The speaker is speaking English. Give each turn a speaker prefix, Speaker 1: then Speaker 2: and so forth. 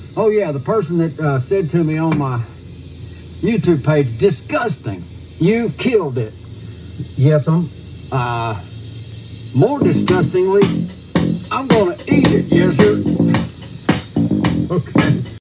Speaker 1: Oh yeah, the person that said to me on my YouTube page, disgusting, you killed it. Yes, more disgustingly,